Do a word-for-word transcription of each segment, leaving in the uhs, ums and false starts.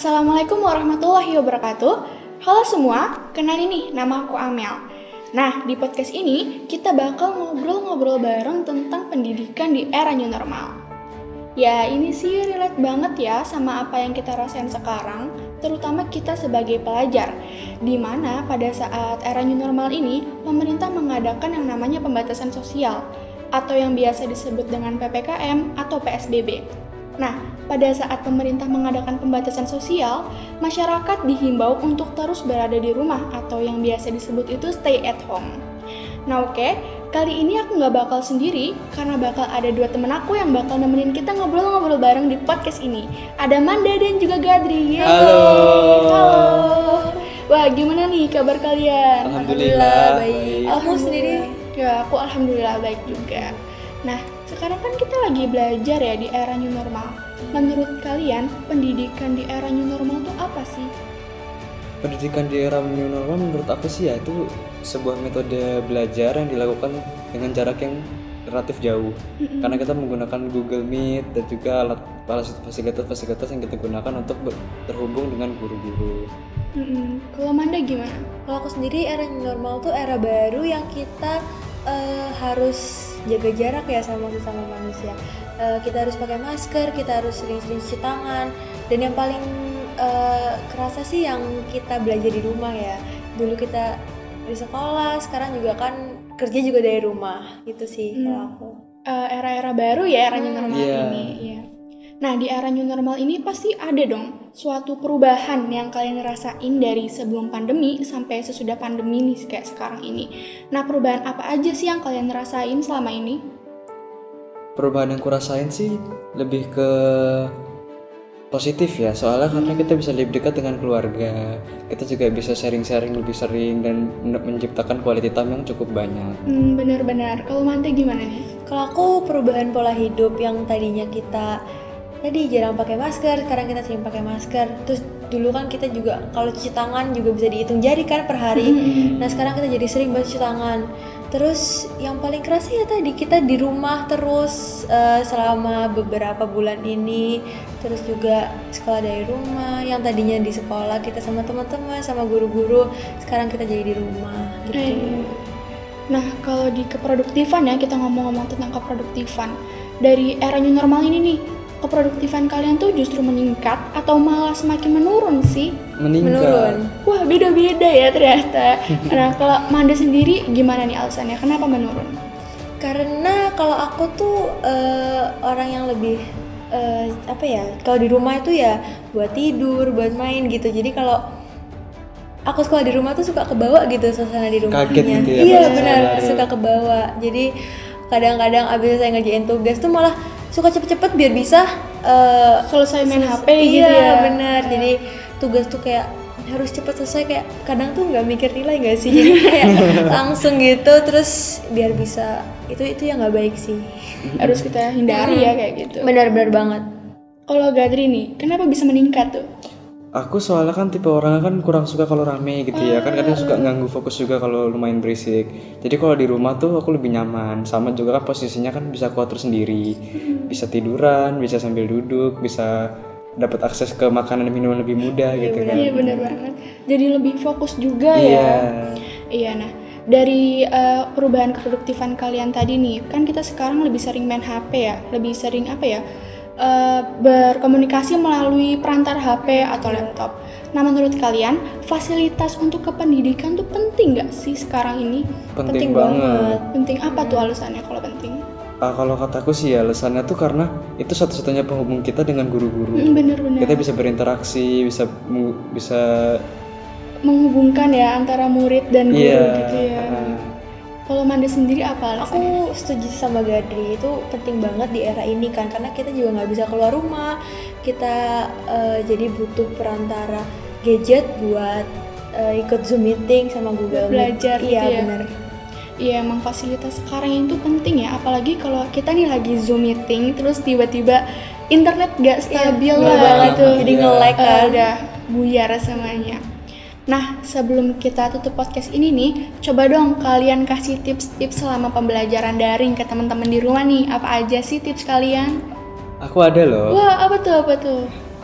Assalamualaikum warahmatullahi wabarakatuh. Halo semua, kenalin nih, nama aku Amel. Nah, di podcast ini kita bakal ngobrol-ngobrol bareng tentang pendidikan di era new normal. Ya, ini sih relate banget ya sama apa yang kita rasain sekarang, terutama kita sebagai pelajar, di mana pada saat era new normal ini, pemerintah mengadakan yang namanya pembatasan sosial, atau yang biasa disebut dengan P P K M atau P S B B. Nah, pada saat pemerintah mengadakan pembatasan sosial, masyarakat dihimbau untuk terus berada di rumah atau yang biasa disebut itu stay at home. Nah oke, okay, kali ini aku nggak bakal sendiri karena bakal ada dua temen aku yang bakal nemenin kita ngobrol-ngobrol bareng di podcast ini. Ada Manda dan juga Gadri. Yeay. Halo. Halo. Wah, gimana nih kabar kalian? Alhamdulillah, Alhamdulillah baik. Aku sendiri? Ya, aku alhamdulillah baik juga. Nah, sekarang kan kita lagi belajar ya di era new normal. Menurut kalian, pendidikan di era new normal itu apa sih? Pendidikan di era new normal menurut aku sih ya itu sebuah metode belajar yang dilakukan dengan jarak yang relatif jauh. Mm-hmm. Karena kita menggunakan Google Meet dan juga alat fasilitas-fasilitas yang kita gunakan untuk ber- terhubung dengan guru-guru. Mm-hmm. Kalau Manda gimana? Kalau aku sendiri era new normal tuh era baru yang kita uh, harus jaga jarak ya sama sesama manusia. Uh, kita harus pakai masker, kita harus sering-sering cuci tangan, dan yang paling uh, kerasa sih yang kita belajar di rumah ya. Dulu kita di sekolah, sekarang juga kan kerja juga dari rumah, gitu sih hmm. kalau aku. Uh, era-era baru ya era new normal yeah. ini. Yeah. Nah di era new normal ini pasti ada dong suatu perubahan yang kalian rasain dari sebelum pandemi sampai sesudah pandemi nih kayak sekarang ini. Nah perubahan apa aja sih yang kalian rasain selama ini? Perubahan yang kurasain sih lebih ke positif ya, soalnya karena kita bisa lebih dekat dengan keluarga, kita juga bisa sharing-sharing lebih sering dan menciptakan quality time yang cukup banyak. Hmm, benar-benar. Kalau Mante gimana nih? Kalau aku perubahan pola hidup yang tadinya kita tadi jarang pakai masker, sekarang kita sering pakai masker. Terus dulu kan kita juga kalau cuci tangan juga bisa dihitung jari kan per hari. Hmm. Nah sekarang kita jadi sering banget cuci tangan. Terus yang paling kerasa ya tadi kita di rumah terus uh, selama beberapa bulan ini. Terus juga sekolah dari rumah, yang tadinya di sekolah kita sama teman-teman, sama guru-guru, sekarang kita jadi di rumah gitu. Eh. Nah kalau di keproduktifan ya, kita ngomong-ngomong tentang keproduktifan, dari era new normal ini nih, keproduktifan kalian tuh justru meningkat atau malah semakin menurun sih? Meningkat. Menurun. Wah beda-beda ya ternyata. Nah kalau Manda sendiri gimana nih alasannya? Kenapa menurun? Karena kalau aku tuh uh, orang yang lebih uh, apa ya? Kalau di rumah itu ya buat tidur, buat main gitu. Jadi kalau aku sekolah di rumah tuh suka kebawa gitu suasana di rumahnya. Kaget gitu ya? Iya benar, suka kebawa. Jadi kadang-kadang abis saya ngerjain tugas tuh malah suka cepet-cepet biar bisa uh, selesai main selesai, H P gitu iya, ya. Iya benar. Jadi tugas tuh kayak harus cepet selesai, kayak kadang tuh nggak mikir nilai nggak sih, jadi kayak langsung gitu terus biar bisa itu itu yang nggak baik sih. Harus kita hindari ya kayak gitu. Benar-benar banget. Kalau Gadri nih, kenapa bisa meningkat tuh? Aku soalnya kan tipe orangnya kan kurang suka kalau rame gitu ya, kan kadang suka ganggu fokus juga kalau lumayan berisik. Jadi kalau di rumah tuh aku lebih nyaman, sama juga kan posisinya kan bisa aku atur sendiri, bisa tiduran, bisa sambil duduk, bisa dapat akses ke makanan dan minuman lebih mudah gitu kan. Iya benar banget. Jadi lebih fokus juga iya. ya. Iya nah. Dari uh, perubahan keproduktifan kalian tadi nih, kan kita sekarang lebih sering main H P ya, lebih sering apa ya? Uh, berkomunikasi melalui perantara H P atau laptop. Nah menurut kalian fasilitas untuk kependidikan tuh penting nggak sih sekarang ini? Penting, penting banget. banget. Penting apa tuh alasannya kalau penting? Uh, kalau kataku sih ya alasannya tuh karena itu satu-satunya penghubung kita dengan guru-guru. Mm, bener-bener. Kita bisa berinteraksi, bisa bisa menghubungkan ya antara murid dan guru yeah. gitu ya. Uh. Kalau Manda sendiri apa alasannya? Aku setuju sama Gadri, itu penting banget di era ini kan, karena kita juga nggak bisa keluar rumah, kita uh, jadi butuh perantara gadget buat uh, ikut Zoom meeting sama Google belajar Meet. Gitu iya ya? Benar. Iya emang fasilitas sekarang itu penting ya, apalagi kalau kita nih lagi Zoom meeting terus tiba-tiba internet gak stabil iya, lah gitu, jadi iya. nge-lag kan, uh, udah buyar semuanya. Nah, sebelum kita tutup podcast ini nih, coba dong kalian kasih tips-tips selama pembelajaran daring ke teman-teman di rumah nih. Apa aja sih tips kalian? Aku ada loh. Wah, apa tuh, apa tuh?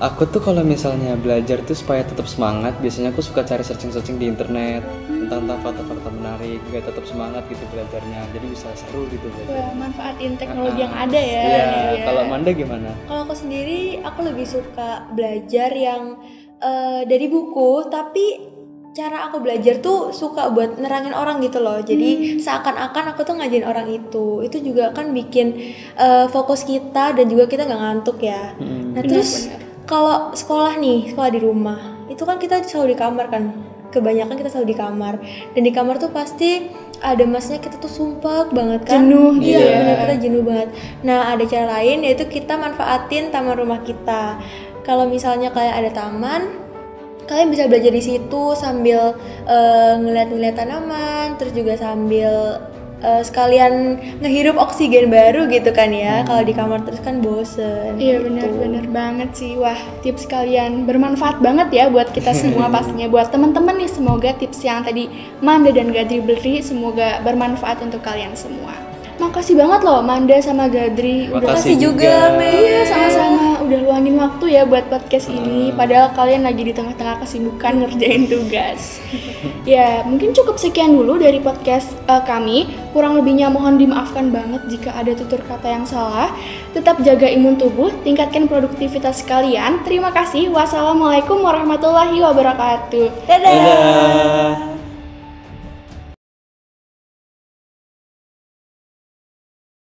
Aku tuh kalau misalnya belajar tuh supaya tetap semangat, biasanya aku suka cari searching-searching di internet tentang tentang fakta-fakta menarik, biar tetap semangat gitu belajarnya. Jadi bisa seru gitu belajar. Wah, manfaatin teknologi Ah, yang ada ya. Iya, Iya. kalau Manda gimana? Kalau aku sendiri, aku lebih suka belajar yang eh, dari buku, tapi cara aku belajar tuh suka buat nerangin orang gitu loh. Jadi seakan-akan aku tuh ngajarin orang itu. Itu juga kan bikin eh, fokus kita dan juga kita nggak ngantuk ya. Hmm. Nah Benar, terus benar. kalau sekolah nih, sekolah di rumah, itu kan kita selalu di kamar kan. Kebanyakan kita selalu di kamar. Dan di kamar tuh pasti ada masnya kita tuh sumpah banget kan. Jenuh Iya, gitu ya. benar, kita jenuh banget. Nah, ada cara lain yaitu kita manfaatin taman rumah kita. Kalau misalnya kalian ada taman, kalian bisa belajar di situ sambil eh, ngeliat-ngeliat tanaman, terus juga sambil eh, sekalian ngehirup oksigen baru gitu kan ya. Kalau di kamar terus kan bosen. Iya gitu. benar-benar banget sih. Wah, tips kalian bermanfaat banget ya buat kita semua pastinya. Buat teman-teman nih, semoga tips yang tadi Manda dan Gadri beri semoga bermanfaat untuk kalian semua. Makasih banget loh Manda sama Gadri udah Makasih juga, Mel. Iya, sama-sama udah luangin waktu ya buat podcast ini. Padahal kalian lagi di tengah-tengah kesibukan ngerjain tugas. Ya, mungkin cukup sekian dulu dari podcast eh, kami. Kurang lebihnya mohon dimaafkan banget jika ada tutur kata yang salah. Tetap jaga imun tubuh, tingkatkan produktivitas kalian. Terima kasih. Wassalamualaikum warahmatullahi wabarakatuh. Dadah. Dadah.